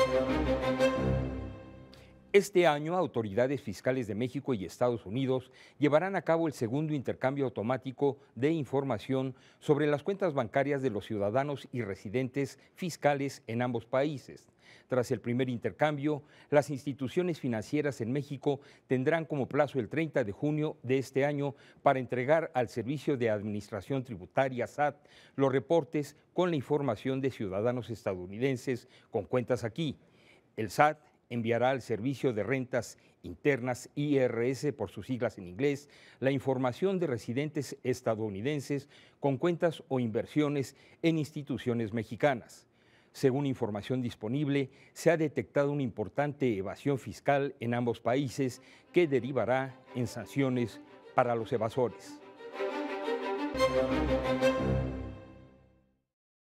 Este año, autoridades fiscales de México y Estados Unidos llevarán a cabo el segundo intercambio automático de información sobre las cuentas bancarias de los ciudadanos y residentes fiscales en ambos países. Tras el primer intercambio, las instituciones financieras en México tendrán como plazo el 30 de junio de este año para entregar al Servicio de Administración Tributaria SAT los reportes con la información de ciudadanos estadounidenses con cuentas aquí. El SAT enviará al Servicio de Rentas Internas IRS, por sus siglas en inglés, la información de residentes estadounidenses con cuentas o inversiones en instituciones mexicanas. Según información disponible, se ha detectado una importante evasión fiscal en ambos países que derivará en sanciones para los evasores.